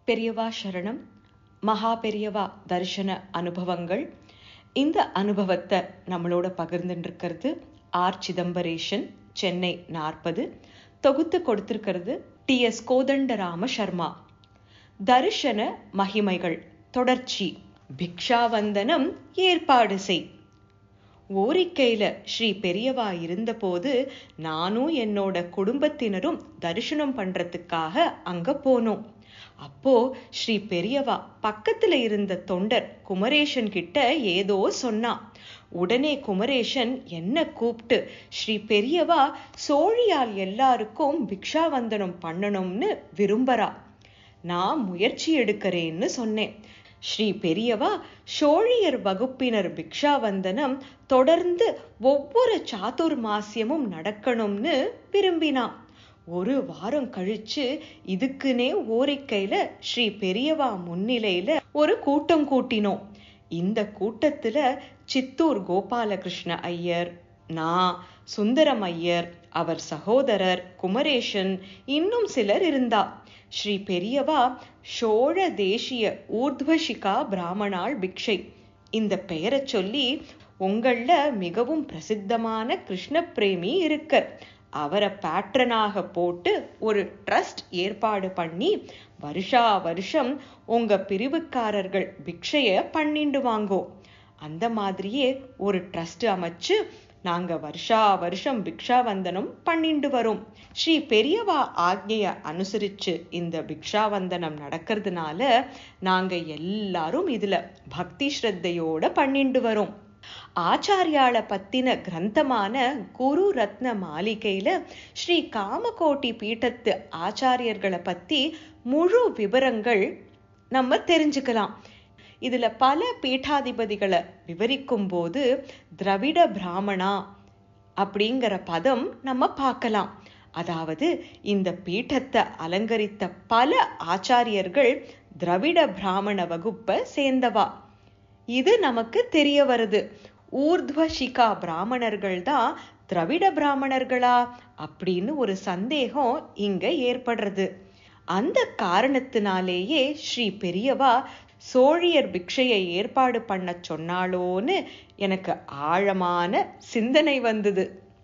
பெரியவா சரணம். மகா பெரியவா தரிசன அனுபவங்கள். இந்த அனுபவத்தை நம்மளோட பகிர்ந்துட்டு ஆர் சிதம்பரேஷன், சென்னை 40. தொகுத்து கொடுத்திருக்கிறது TS கோதண்டராம சர்மா. தரிசன மகிமைகள் தொடர்ச்சி. பிக்ஷாவந்தனம் ஏற்பாடு செய். ஓரிக்கையில ஸ்ரீ பெரியவா இருந்தபோது நானும் என்னோட குடும்பத்தினரும் தரிசனம் பண்றதுக்காக அங்க போனோம். அப்போ ஸ்ரீ பெரியவா பக்கத்துல இருந்த தொண்டர் குமரேசன் கிட்ட ஏதோ சொன்னான். உடனே குமரேசன் என்ன கூப்பிட்டு, ஸ்ரீ பெரியவா சோழியால் எல்லாருக்கும் பிக்ஷாவந்தனம் பண்ணணும்னு விரும்புறா, நான் முயற்சி எடுக்கிறேன்னு சொன்னேன். ஸ்ரீ பெரியவா சோழியர் வகுப்பினர் பிக்ஷாவந்தனம் தொடர்ந்து ஒவ்வொரு சாதுர்மாசியமும் நடக்கணும்னு விரும்பினான். ஒரு வாரம் கழிச்சு இதுக்குன்னே ஓரிக்கையில ஸ்ரீ பெரியவா முன்னிலையில ஒரு கூட்டம் கூட்டினோம். இந்த கூட்டத்துல சித்தூர் கோபாலகிருஷ்ண ஐயர், நான், சுந்தரம் ஐயர், அவர் சகோதரர் குமரேசன், இன்னும் சிலர் இருந்தா. ஸ்ரீ பெரியவா சோழ தேசிய ஊர்த்வசிகா பிராமணாள் பிக்ஷை இந்த பெயரை சொல்லி, உங்கள மிகவும் பிரசித்தமான கிருஷ்ண பிரேமி இருக்க, அவரை பேட்ரனாக போட்டு ஒரு ட்ரஸ்ட் ஏற்பாடு பண்ணி வருஷா வருஷம் உங்க பிரிவுக்காரர்கள் பிக்ஷைய பண்ணிண்டு வாங்கோ. அந்த மாதிரியே ஒரு ட்ரஸ்ட் அமைச்சு நாங்க வருஷா வருஷம் பிக்ஷாவந்தனம் பண்ணிண்டு வரோம். ஸ்ரீ பெரியவா ஆக்ஞைய அனுசரிச்சு இந்த பிக்ஷாவந்தனம் நடக்கிறதுனால நாங்க எல்லாரும் இதுல பக்தி ஸ்ரத்தையோட பண்ணிண்டு வரோம். ஆச்சாரியால பத்தின கிரந்தமான குரு ரத்ன மாளிகையில ஸ்ரீ காமகோட்டி பீட்டத்து ஆச்சாரியர்களை பத்தி முழு விவரங்கள் நம்ம தெரிஞ்சுக்கலாம். இதுல பல பீட்டாதிபதிகளை விவரிக்கும் போது திரவிட பிராமணா அப்படிங்கிற பதம் நம்ம பார்க்கலாம். அதாவது இந்த பீட்டத்தை அலங்கரித்த பல ஆச்சாரியர்கள் திரவிட பிராமண வகுப்பை சேர்ந்தவா, இது நமக்கு தெரிய வருது. ஊர்த்வசிகா பிராமணர்கள் தான் திரவிட பிராமணர்களா அப்படின்னு ஒரு சந்தேகம் இங்க ஏற்படுறது. அந்த காரணத்தினாலேயே ஸ்ரீ பெரியவா சோழியர் பிக்ஷையை ஏற்பாடு பண்ண சொன்னாலோன்னு எனக்கு ஆழமான சிந்தனை வந்தது.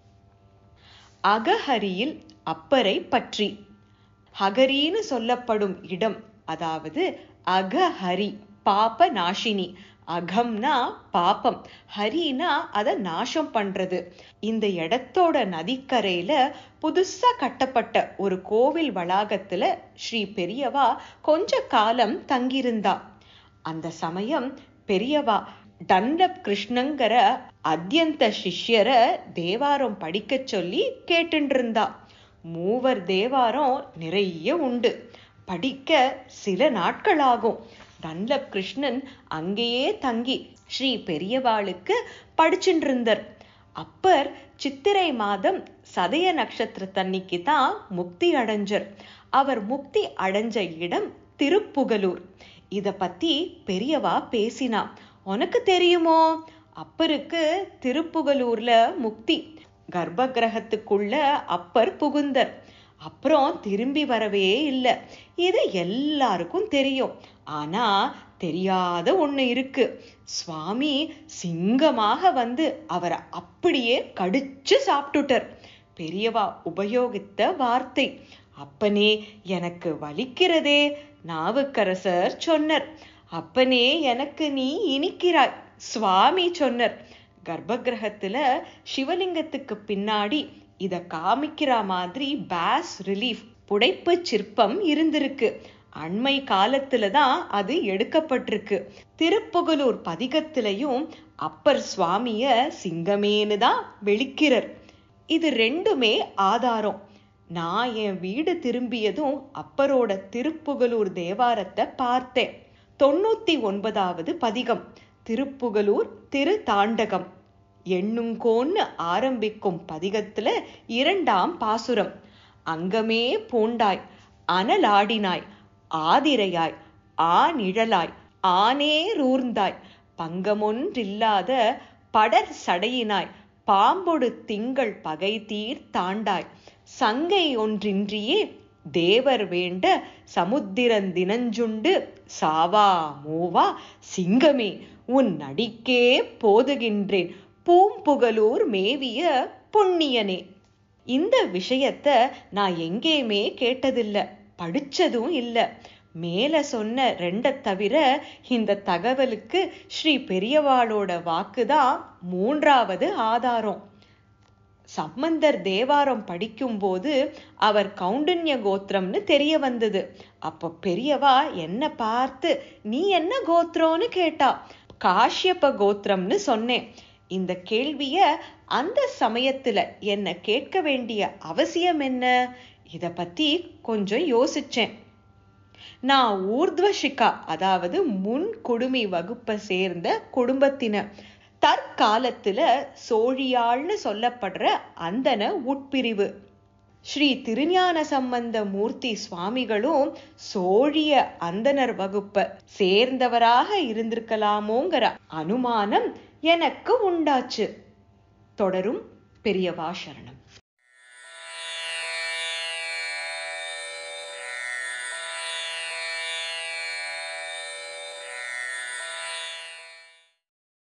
அகஹரியில் அப்பரை பற்றி. ஹகரின்னு சொல்லப்படும் இடம், அதாவது அகஹரி பாப நாசினி. அகம்னா பாபம், ஹரினா அத நாசம் பண்றது. இந்த இடத்தோட நதிக்கரையில புதுசா கட்டப்பட்ட ஒரு கோவில் வளாகத்துல ஸ்ரீ பெரியவா கொஞ்ச காலம் தங்கியிருந்தா. அந்த சமயம் பெரியவா டன்லப் கிருஷ்ணங்கிற அத்தியந்த சிஷ்யரை தேவாரம் படிக்க சொல்லி கேட்டுட்டு இருந்தா. மூவர் தேவாரம் நிறைய உண்டு, படிக்க சில நாட்கள் ஆகும். டன்லப் கிருஷ்ணன் அங்கேயே தங்கி ஸ்ரீ பெரியவாளுக்கு படிச்சுட்டு இருந்தார். அப்பர் சித்திரை மாதம் சதய நட்சத்திரத்தன்னைக்கு தான் முக்தி அடைஞ்சர். அவர் முக்தி அடைஞ்ச இடம் திருப்புகலூர். இத பத்தி பெரியவா பேசினா. உனக்கு தெரியுமோ, அப்பருக்கு திருப்புகலூர்ல முக்தி, கர்ப்ப கிரகத்துக்குள்ள அப்பர் புகுந்தர், அப்புறம் திரும்பி வரவே இல்லை. இது எல்லாருக்கும் தெரியும். ஆனா தெரியாத ஒண்ணு இருக்கு. சுவாமி சிங்கமாக வந்து அவரை அப்படியே கடிச்சு சாப்பிட்டுட்டார். பெரியவா உபயோகித்த வார்த்தை, அப்பனே எனக்கு வலிக்கிறதே, நாவுக்கரசர் சொன்னார். அப்பனே எனக்கு நீ இனிக்கிறாய், சுவாமி சொன்னார். கர்ப்ப கிரகத்துல சிவலிங்கத்துக்கு பின்னாடி இத காமிக்கிற மாதிரி பாஸ் ரிலீஃப் புடைப்பு சிற்பம் இருந்திருக்கு. அண்மை காலத்துலதான் அது எடுக்கப்பட்டிருக்கு. திருப்புகலூர் பதிகத்திலையும் அப்பர் சுவாமிய சிங்கமேனு தான் வெளிக்கிறார். இது ரெண்டுமே ஆதாரம். நான் என் வீடு திரும்பியதும் அப்பரோட திருப்புகலூர் தேவாரத்தை பார்த்தேன். 99வது பதிகம், திருப்புகலூர் திரு தாண்டகம். எண்ணுங்கோன்னு ஆரம்பிக்கும் பதிகத்துல 2ஆம் பாசுரம். அங்கமே பூண்டாய் அனலாடினாய் ஆதிரையாய் ஆநிழலாய் ஆனேரூர்ந்தாய் பங்கமொன்றில்லாத படர் சடையினாய் பாம்பொடு திங்கள் பகை தீர் தாண்டாய் சங்கை ஒன்றின்றியே தேவர் வேண்ட சமுத்திரந்தினஞ்சுண்டு சாவா மூவா சிங்கமே உன் நடிக்கே போதுகின்றேன் பூம்புகலூர் மேவிய பொன்னியனே. இந்த விஷயத்த நான் எங்கேயுமே கேட்டதில்ல, படிச்சதும் இல்ல. மேல சொன்ன ரெண்ட தவிர இந்த தகவலுக்கு ஸ்ரீ பெரியவாளோட வாக்குதான் மூன்றாவது ஆதாரம். சம்பந்தர் தேவாரம் படிக்கும்போது அவர் கௌண்டன்ய கோத்திரம்னு தெரிய வந்தது. அப்ப பெரியவா என்ன பார்த்து நீ என்ன கோத்திரம்னு கேட்டா. காஷ்யப கோத்திரம்னு சொன்னேன். இந்த கேள்விய அந்த சமயத்துல என்ன கேட்க வேண்டிய அவசியம் என்ன? இத பத்தி கொஞ்சம் யோசிச்சேன். நான் ஊர்த்வசிகா, அதாவது முன் குடுமி வகுப்பை சேர்ந்த குடும்பத்தினர். தற்காலத்துல சோழியாள்னு சொல்லப்படுற அந்தன உட்பிரிவு. ஸ்ரீ திருஞான சம்பந்த மூர்த்தி சுவாமிகளும் சோழிய அந்தனர் வகுப்பை சேர்ந்தவராக இருந்திருக்கலாமோங்கிற அனுமானம் எனக்கு உண்டாச்சு. தொடரும். பெரியவா சரணம்.